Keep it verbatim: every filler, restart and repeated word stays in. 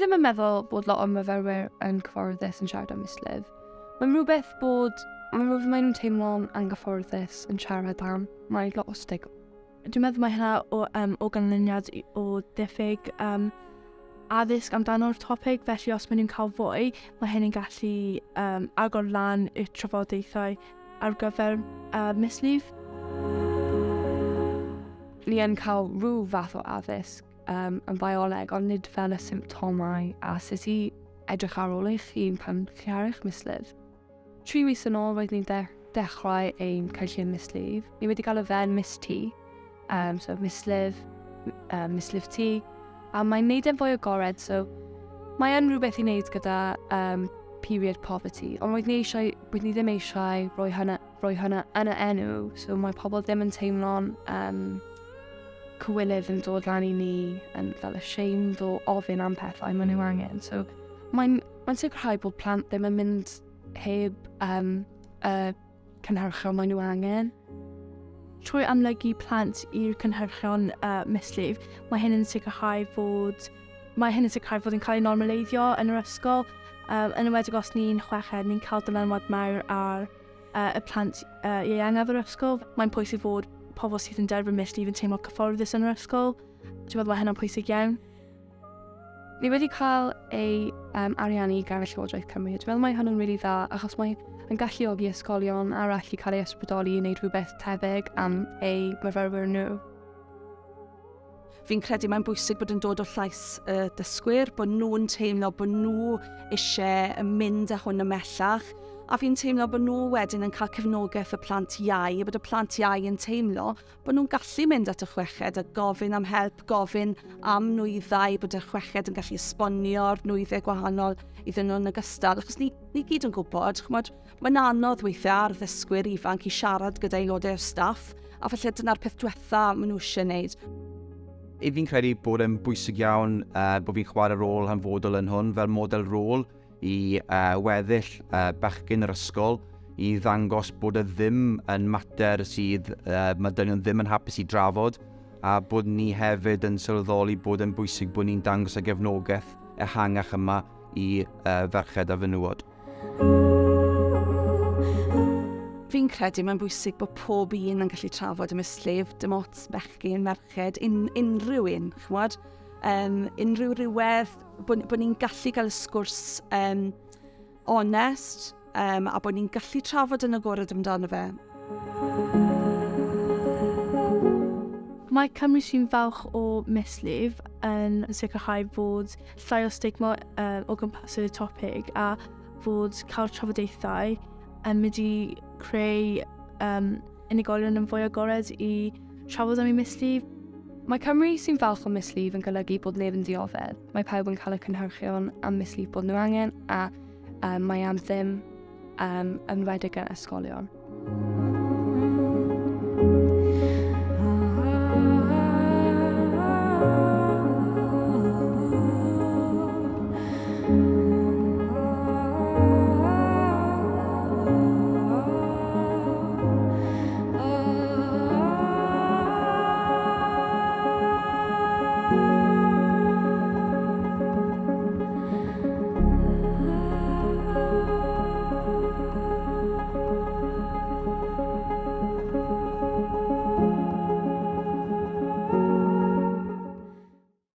ddim yn meddwl bod lot o myfyrwyr yn cyfforddus yn siarad am Mislif. Mae'n rhywbeth bod, mae'n rhywbeth maen nhw'n teimlo'n anghyfforddus yn siarad am. Mae lot o stigma. Dwi'n meddwl mae hynna o, um, o ganlyniad o diffyg um, addysg amdano'r topig, felly os maen nhw'n cael fwy, mae hynny'n gallu um, agor lan y trafodaethau ar gyfer uh, Mislif. Ni yn cael rhyw fath o addysg um, yn bioleg, ond nid fel y symptomau a sut i edrych ar ôl eich hun pan chi ar eich Mislif. Tri mis yn ôl, roedd ni'n de dechrau ein cynllun Mislif. Ni wedi cael y fe'n Mis T, um, so Mislif, um, Mislif T, a mae'n neud e'n fwy agored, so mae yn rhywbeth i wneud gyda um, period poverty, ond roedd ni, eisiau, roedd ni ddim eisiau rhoi hynna, rhoi hynna yn y enw, so mae pobl ddim yn teimlo'n um, cywilydd yn dod lan i ni yn fel ashamed o ofyn am pethau maen nhw angen. So mae'n mae sicrhau bod plant ddim yn mynd heb um, uh, cynhyrchion maen nhw angen. Trwy amlygu plant i'r cynhyrchion uh, Mislif, mae hyn yn sicrhau fod mae hyn yn sicrhau fod yn cael ei normaleiddio yn yr ysgol. Um, yn ymwedig os ni'n chweched, ni'n cael dylanwad mawr ar uh, y plant uh, ieuangaf yr ysgol. Mae'n pwysig fod pobl sydd yn derbyn Mislif yn teimlo cyfforddus yn yr ysgol. Dwi'n meddwl mae hynna'n pwysig iawn. Ni wedi cael ei um, ariannu gan y Llywodraeth Cymru. Dwi'n meddwl mae hynny'n rili dda, achos mae'n galluogi ysgolion arall i cael ei ysbrydoli i wneud rhywbeth tebyg am eu myfyrwyr nhw. Fi'n credu mae'n bwysig bod yn dod o llais y uh, dysgwyr, bod nhw'n teimlo bod nhw eisiau mynd â hwn ymellach, a fi'n teimlo bod nhw wedyn yn cael cefnogaeth y plant iau, a bod y plant iau yn teimlo bod nhw'n gallu mynd at y chweched a gofyn am help, gofyn am nwyddau, bod y chweched yn gallu esbonio'r nwyddau gwahanol iddyn nhw'n ogystal. Achos ni, ni gyd yn gwybod, chmod, mae'n anodd weithiau ar ddysgwyr ifanc i siarad gyda aelodau'r staff, a falle dyna'r peth diwetha maen nhw eisiau gwneud. Fi'n credu bod e'n bwysig iawn uh, bod fi'n chwarae rôl hanfodol yn hwn fel model rôl i uh, weddill uh, bechgyn yr ysgol i ddangos bod e ddim yn mater sydd uh, mae dynion ddim yn hapus i drafod, a bod ni hefyd yn sylweddoli bod e'n bwysig bod ni'n dangos y gefnogaeth ehangach yma i uh, ferched a fenywod. Fi'n credu mae'n bwysig bod pob un yn gallu trafod y Mislif, dim ots bechgyn, merched, un, unrhyw un, chwad. Um, unrhyw rhywedd, bod, bod ni'n gallu cael y sgwrs um, onest, um, a bod ni'n gallu trafod yn agored amdano fe. Mae Cymru sy'n falch o Mislif yn sicrhau bod llai o stigma uh, o gwmpas y topig, a fod cael trafodaethau yn mynd i creu um, unigolion yn fwy agored i trafod am ei Mislif. Mae Cymru sy'n falch o Mislif yn golygu bod neb yn dioddef. Mae pawb yn cael y cynhyrchion am Mislif bod nhw angen, a um, mae am ddim um, yn wedig yn ysgolion.